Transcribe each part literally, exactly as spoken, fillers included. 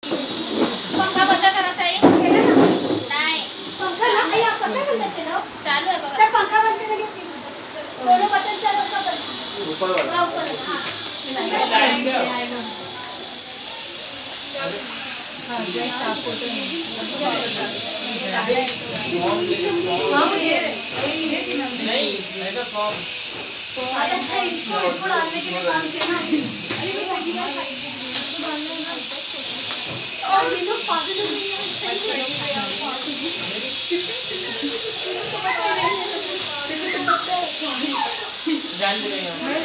पंखा बंद करा ताई. नाही पंखा ना आई आपण काय बंद केलं? चालू आहे बघा. तर पंखा बंद केला की थोडं बटन चालू का बंद? ऊपर वाला. ऊपर हां. लाइट दे. हां जय साफ होतो. नहीं ऐसा फॉर्म. अच्छा इसको इसको डालने के लिए काम किया ना. अरे ये पहली बार खाई थी. इसको डालना है ना. और ये लोग पागल हो गए हैं. सही है यार पागल. जान दे रहे हैं.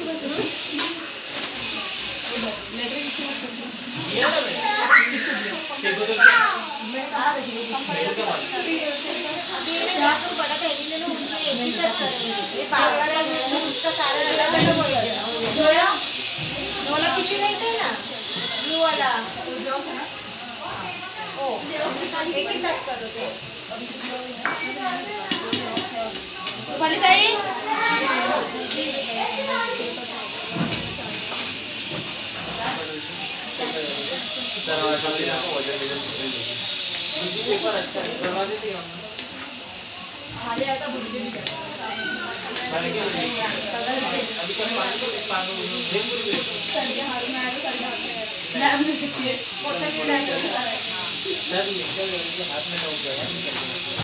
ये ना मैं. देखो तो मैं आ रही हूँ. मेरे को बड़ा थैली ले लो उसमें एक ही साथ करेंगे. ये बार बार उसका सारा अलग अलग हो जाएगा. जोया वाला टिश्यू नहीं थे ना ब्लू वाला ओ एक ही साथ करो तो वाली ताई. दरवाजा भी ना वजन वजन पेपर अच्छा है. दरवाजे से हम खाली आता बुझे भी कर. अभी कल पानी को पानी देख पूरी संजय हाल में आया संजय हाल में लैब में किए मोटा के लैब में सर ये हाथ में हो गया.